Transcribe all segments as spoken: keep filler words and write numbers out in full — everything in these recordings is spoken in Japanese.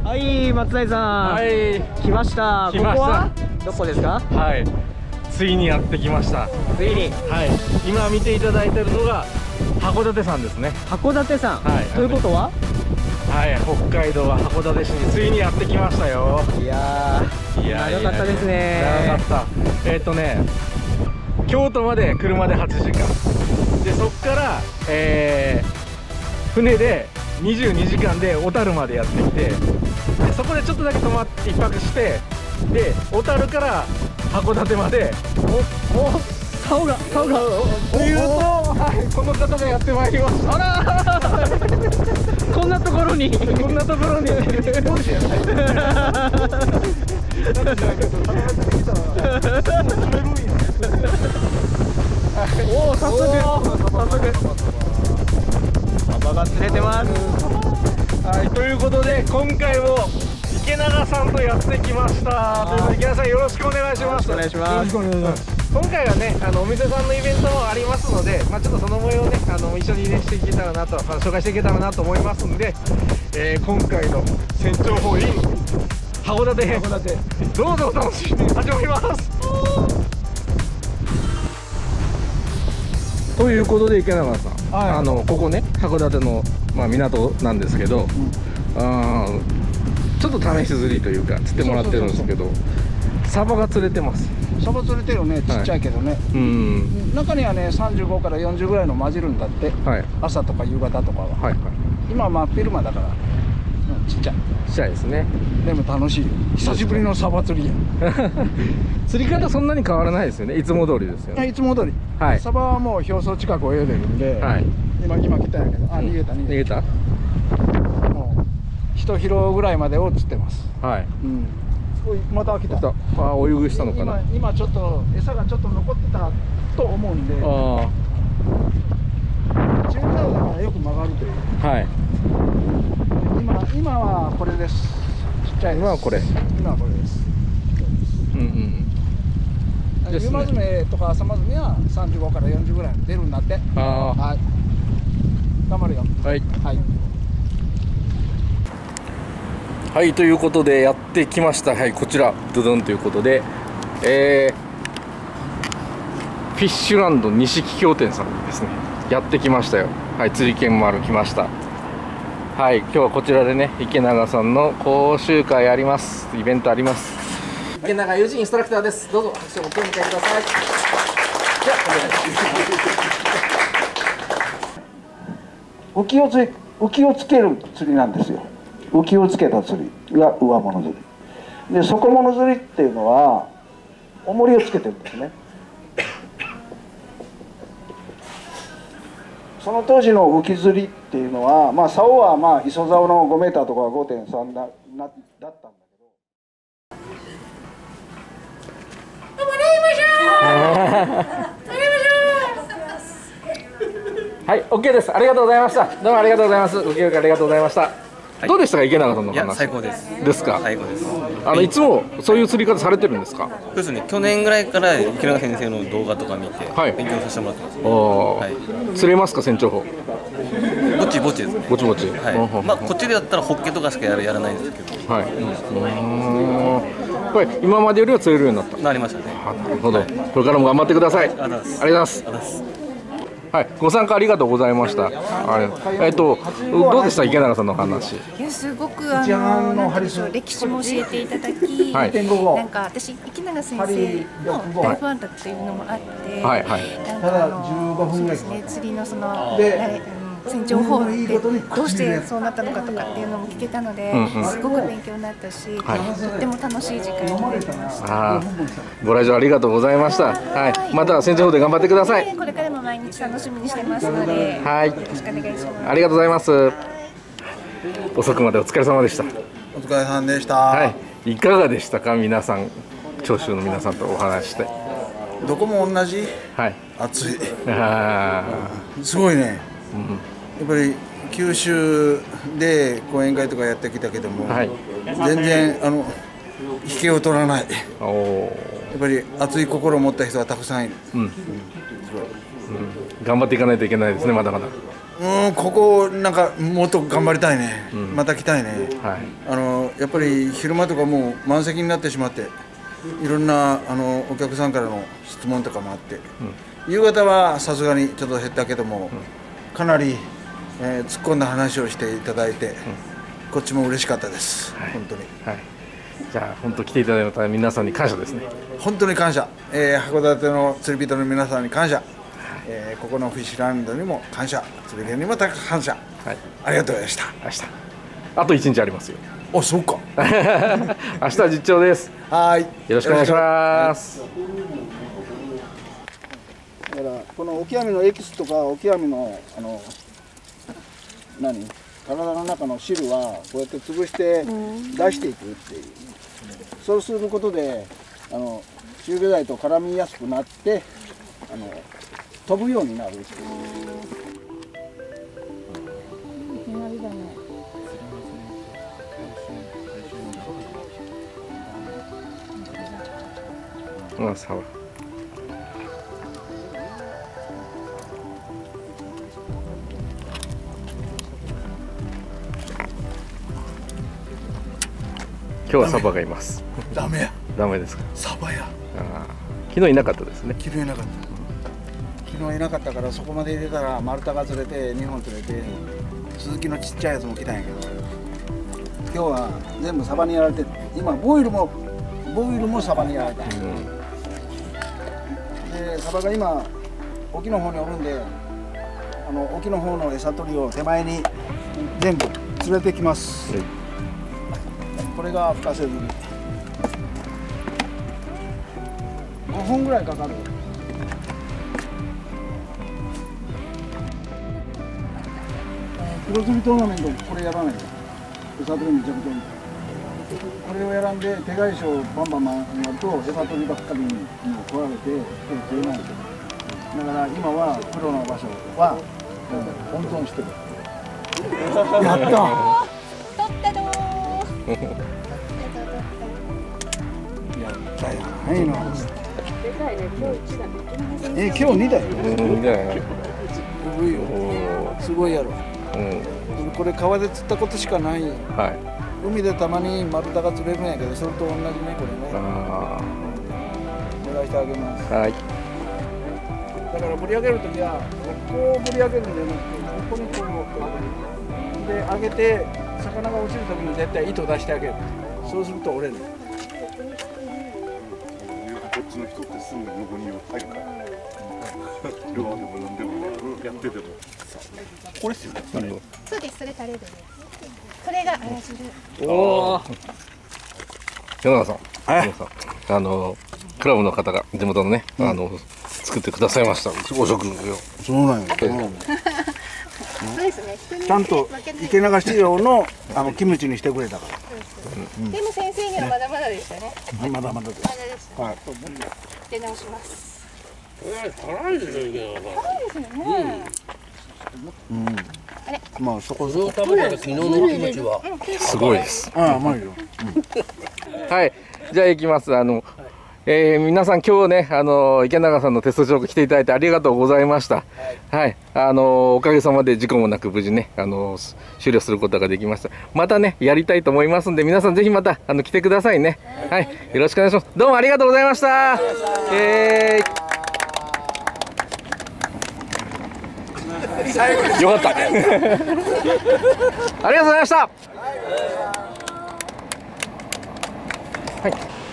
はい、松谷さん。はい。来ました。ここはどこですか？ はい。ついにやってきました。 ついに。 はい。今見ていただいているのが函館山ですね。 函館山。はい。ということは？ はい、北海道は函館市についにやってきましたよ。 いやー、いや長かったですね。 長かった。えっとね、京都まで車ではちじかん。で、そこから、えー、船でにじゅうにじかんで小樽までやってきて、でそこでちょっとだけ泊まっていっぱくして、で小樽から函館まで、おお竿が竿がというと、はい、この方がやってまいりました。あらこんなところにこんなところにおお、早速早速サバが釣れてます。 はい、ということで今回も池永さんとやってきました。ということで池永さんよろしくお願いします。 よろしくお願いします。 今回はね、あのお店さんのイベントもありますので、まあ、ちょっとその模様をね、あの一緒にねしていけたらなと、あの紹介していけたらなと思いますんで、えー、今回の船長法院函館編、どうぞお楽しみに。始まります。ということで池永さん、はい、あのここね函館の、まあ、港なんですけど、うん、あちょっと試し釣りというか釣ってもらってるんですけど、サバが釣れてます。 サバ釣れてるね、ちっちゃいけどね、はい、うん中にはねさんじゅうごからよんじゅうぐらいの混じるんだって、はい、朝とか夕方とかは、はいはい、今は真っ昼間だから、うん、ちっちゃいちっちゃいですね。 でも楽しいよ、久しぶりのサバ釣りや釣り方そんなに変わらないですよね。いつも通りですよね。 いつも通り、はい、サバはもう表層近く泳いでるんで、はい、今今来たんやけど、あ逃げた逃げた、逃げたもう一広ぐらいまでを釣ってます。はい、うんまた来た。ああ、お湯ぐしたのかな。 今、今ちょっと餌がちょっと残ってたと思うんで。ああ。中間だからよく曲がるという。はい。今、今はこれです。ちっちゃいです。 今はこれ。 今はこれです。うんうん。ユマズメとかアサマズメはさんじゅうごからよんじゅうぐらい出るんだって。ああ。はい。頑張るよ。はい。はい。 はい、ということでやってきました。はい、こちらドゥドンということで、えー、フィッシュランド西木京店さんにですねやってきましたよ。はい、釣り券丸来ました。はい、今日はこちらでね池永さんの講習会あります。イベントあります。池永裕二インストラクターです。どうぞ拍手をお手を迎えください。じゃあお願いします。 浮きをつ浮きをつける釣りなんですよ。浮きをつけた釣りが上物釣りで、底物釣りっていうのは重りをつけてるんですね。その当時の浮き釣りっていうのは、まあ竿はまあ磯竿のごメーターとか ごてんさん だ, なだったんだけど。 はい、オッケーです。ありがとうございました。どうもありがとうございます。ご協力ありがとうございました。はい、どうでしたか池永さんの話。いや最高です。 ですか。 最高です。 あのいつもそういう釣り方されてるんですか。 そうですね。去年ぐらいから池永先生の動画とか見て勉強させてもらってます。はい。 釣れますか船長法。 ぼちぼちですね。 ぼちぼち。 はい。まあこっちでやったらホッケとかしかやらやらないんですけど。はい。 うん。これ今までよりは釣れるようになった。 なりましたね。 なるほど。これからも頑張ってください。ありがとうございます。はい、ご参加ありがとうございました。あれ、えっと、どうでした池永さんの話。 いや、すごくあの、なんでしょう、歴史も教えていただき。はい、なんか、私、池永先生の大ファンだっていうのもあって。はい、はい。なんか、あの、そうですね、釣りのその。船長法ってどうしてそうなったのかとかっていうのも聞けたので、うんうん、すごく勉強になったし、はい、とっても楽しい時間になりました。 ご来場ありがとうございました。はい、また船長法で頑張ってください。 これからも毎日楽しみにしてますので、はい、よろしくお願いします。 ありがとうございます。遅くまでお疲れ様でした。 お疲れ様でした。 はい、いかがでしたか皆さん、聴衆の皆さんとお話して。 どこも同じ。はい。暑い。ああ、すごいね。うん。やっぱり九州で講演会とかやってきたけども、はい、全然あの引けを取らない。おやっぱり熱い心を持った人はたくさんいる。うん、うん、 頑張っていかないといけないですね、まだまだ。 うん、ここなんかもっと頑張りたいね、うん、また来たいね、はい、あのやっぱり昼間とかもう満席になってしまって、いろんなあのお客さんからの質問とかもあって、うん、夕方はさすがにちょっと減ったけども、うん、かなり、えー、突っ込んだ話をしていただいて、うん、こっちも嬉しかったです、はい、本当に、はい、 じゃあ本当来ていただいた皆さんに感謝ですね。 本当に感謝、えー、函館の釣り人の皆さんに感謝、えー、ここのフィッシュランドにも感謝、釣り人にも感謝、はい、ありがとうございました。 明日あと一日ありますよ。 あ、そうか明日は実調です。 はい、 よろしくお願いします。 だからこのオキアミのエキスとかオキアミのあの何体の中の汁はこうやって潰して出していくっていう、そうすることであの中下剤と絡みやすくなってあの飛ぶようになるっていう。いきなりだね。 あ、サバ。今日はサバがいます。 ダメや。 ダメですか。 サバや。 あ、昨日いなかったですね。 昨日いなかった。昨日いなかったからそこまで入れたら丸太が釣れてにほん釣れて、鈴木のちっちゃいやつも来たんやけど、今日は全部サバにやられてる。今ボイルもボイルもサバにやられた。うん、でサバが今沖の方におるんで、あの沖の方の餌取りを手前に全部連れてきます。うん、これが深瀬釣り。ごほんぐらいかかる。黒釣りトーナメントこれやらないと餌取りめちゃくちゃいい。これをやらんで手返しをバンバンやると餌取りばっかりに取られて釣れない。だから今はプロの場所は温存してる。やった取ったどーやったやないの。え、今日にだよ。すごいよ。すごいやろ。うん、これ川で釣ったことしかない。はい、海でたまに丸太が釣れるんやけど、それと同じね、これね。あ、お願いしてあげます。はい。だから盛り上げるときはこう盛り上げるんじゃなくて、ここにこうで上げて、魚が落ちるときに絶対糸出してあげる。そうすると折れる。こっちの人ってすぐ横に入るから。両方でも何でもやってても。これっすよね。 そうです、それタレで。これがあら汁。おお。山田さん、山田さん、あのクラブの方が地元のね、あの作ってくださいましたお食事を。 そうなんよ。そうですね。ちゃんと池流し用のあのキムチにしてくれたから。 でも先生にはまだまだでしたね。 まだまだです。はい。 出直します。 え、辛いですよね。 辛いですよね。 うん。まあそこそこ食べたら昨日のキムチはすごいです。 ああ、甘いよ。 はい、じゃあ行きます。あの、えー、皆さん今日ね、あの池永さんのテストショー来ていただいてありがとうございました。はい、はい、あのおかげさまで事故もなく無事ね、あの終了することができました。またねやりたいと思いますんで、皆さんぜひまたあの来てくださいね。はい、よろしくお願いします。どうもありがとうございました。えーよかった。ありがとうございました。はい。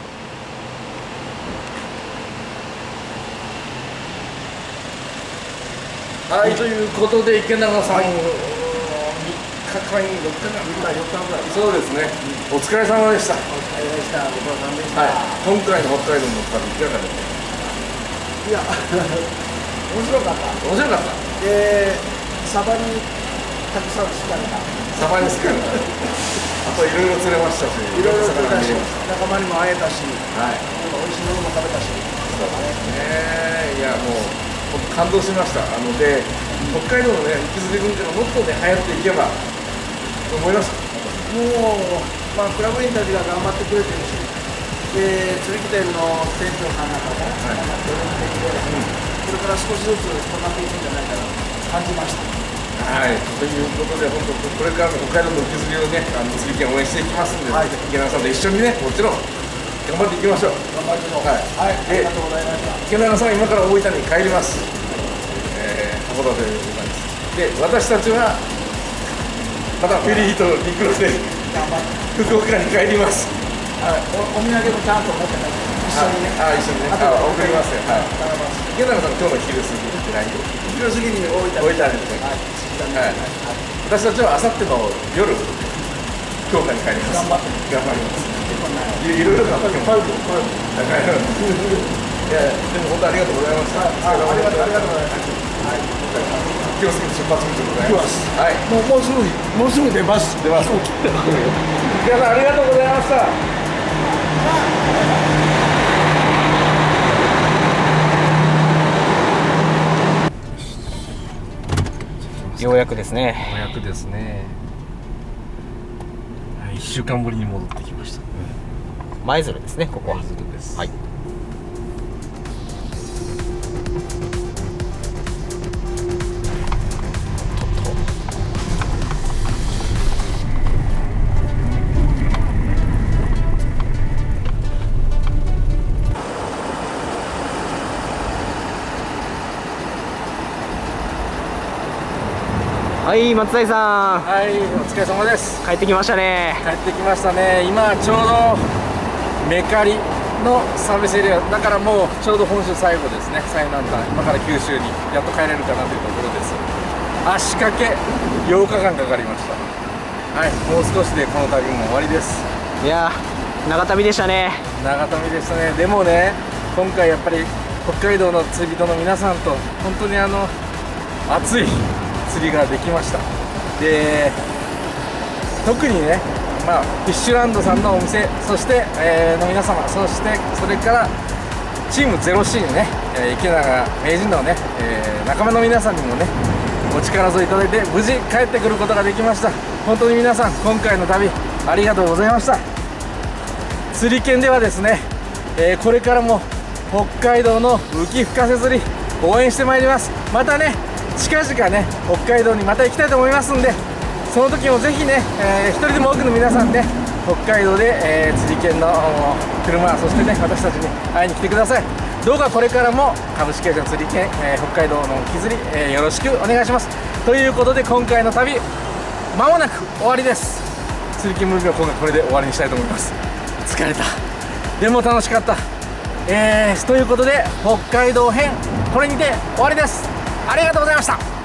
はい、ということで池永さん、はい、みっかかん、よっかかん、みっか、よっかぐらい。そうですね。お疲れ様でした。お疲れ様でした。ご苦労様でした。はい。今回の北海道の旅いかがでした？いや、面白かった。面白かった。 で、サバにたくさん好かれた。 サバに好かれた。あといろいろ釣れましたし、 いろいろ釣れたし、仲間にも会えたし、 はい。 美味しいものも食べたし。 そうですね。いやもう僕感動しました。あので北海道のね雪釣り文化がもっとね流行っていけばと思います。 もうまあクラブ員たちが頑張ってくれてるし、で釣り木店の店長さんなんかも頑張ってくれていて、これから少しずつ広がっていくんじゃないかなと感じました。 はい、ということで、本当、これからの北海道の浮き釣りをね、あの釣り券応援していきますんで、はい、池永さんと一緒にね、もちろん頑張っていきましょう。 頑張りましょう。はい、はい、ありがとうございました。 池永さんは今から大分に帰ります。えー、函館でございます。で、私たちはまたフェリーと陸路で福岡に帰ります。 はい、お、お土産もちゃんと持ってない。一緒にね。 あ、一緒にね。あ、送りますよ。はい。池永さん、今日の昼過ぎって何？ 昼過ぎに大分。 大分ですね。はい。私たちはあさっての夜福岡に帰ります。 頑張って。 頑張ります。いろいろ頑張っても。いや、でも本当ありがとうございました。 ありがとう、ありがとうございます。はい。 気をつけて出発口でございます。はい。 もうもうすぐもうすぐ出ます。 出ます。池永さんありがとうございました。 ようやくですね。 ようやくですね。いっしゅうかんぶりに戻ってきました。 舞鶴ですね、ここは。 舞鶴です。 はい。はい、松井さん。 はい、お疲れ様です。 帰ってきましたね。 帰ってきましたね。今ちょうどメカリのサービスエリアだから、もうちょうど本州最後ですね。最南端、今から九州にやっと帰れるかなというところです。足掛けようかかんかかりました。はい、もう少しでこの旅も終わりです。 いやー、長旅でしたね。 長旅でしたね。でもね、今回やっぱり北海道の釣り人の皆さんと本当にあの熱い釣りができました。で、特にね、まあ、フィッシュランドさんのお店、そして、えー、の皆様、そしてそれからチーム ゼロシー のね、えー、池永名人のね、えー、仲間の皆さんにもね、お力添えいただいて無事帰ってくることができました。本当に皆さん、今回の旅ありがとうございました。釣り券ではですね、えー、これからも北海道の浮き深瀬釣り応援してまいります。またね、近々ね、北海道にまた行きたいと思いますんで、その時もぜひね、えー、一人でも多くの皆さんね、北海道で、えー、釣り券の車、そしてね、私たちに会いに来てください。どうかこれからも株式会社釣り券、えー、北海道の浮き釣り、えー、よろしくお願いします。ということで、今回の旅まもなく終わりです。釣り券ムービーは今回これで終わりにしたいと思います。疲れた、でも楽しかった。えー、ということで北海道編これにて終わりです。ありがとうございました。